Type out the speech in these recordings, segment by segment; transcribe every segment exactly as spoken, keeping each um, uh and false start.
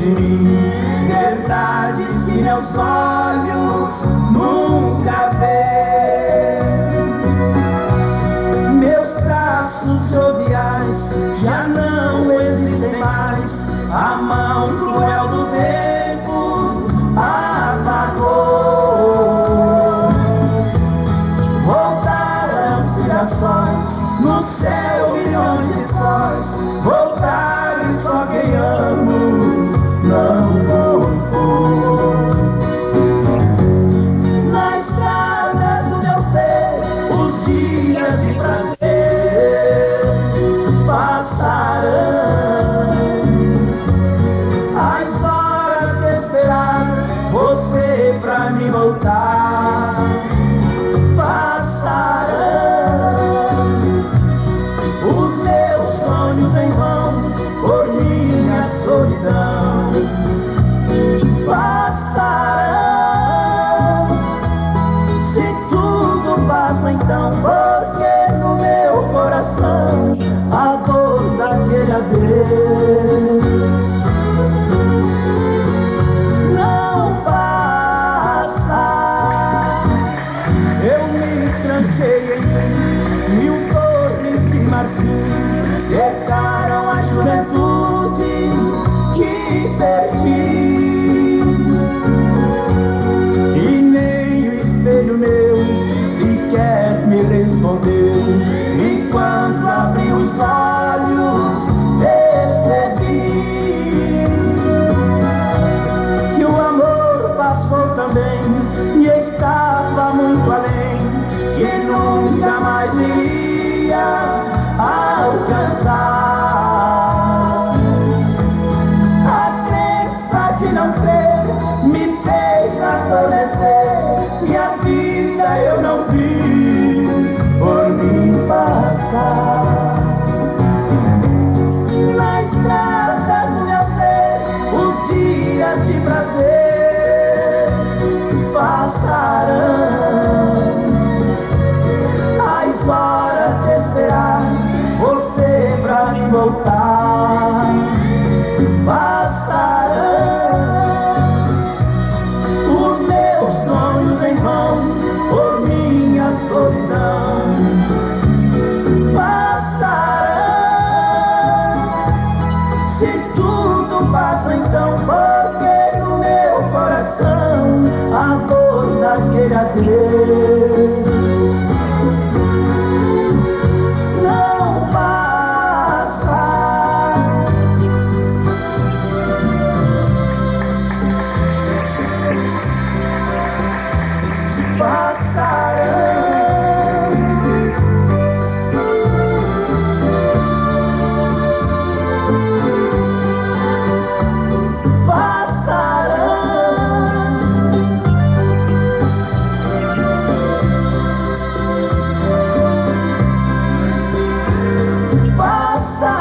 de mim, verdades que meus olhos nunca veem. Meus traços joviais já não existem mais, a mão cruel do tempo apagou. Voltaram girassóis, no céu milhões de sóis, voltaram e só quem amo não voltou. Na estrada do meu ser, os dias de prazer passarão. As horas de esperar você pra me voltar passarão. Os meus sonhos em vão por minha solidão passarão. Se tudo passa então, porque no meu coração a dor daquele adeus não passa. Eu me tranquei em mil torres de marfim, secaram a juventude que perdi. E nem o espelho meu sequer me respondeu, enquanto abri os olhos percebi que o amor passou também e estava muito além, que nunca mais iria alcançar. A crença de não crer me fez adormecer, e a vida eu não vi por mim passar. Na estrada do meu ser, os dias de prazer passarão. As horas de esperar você pra me voltar passarão. Os meus sonhos em vão por minha solidão passarão. Se tudo passa então, porque no meu coração a dor daquele adeus não passa. Passarão.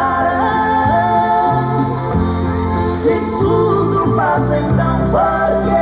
Passarão. Se tudo passa então, porque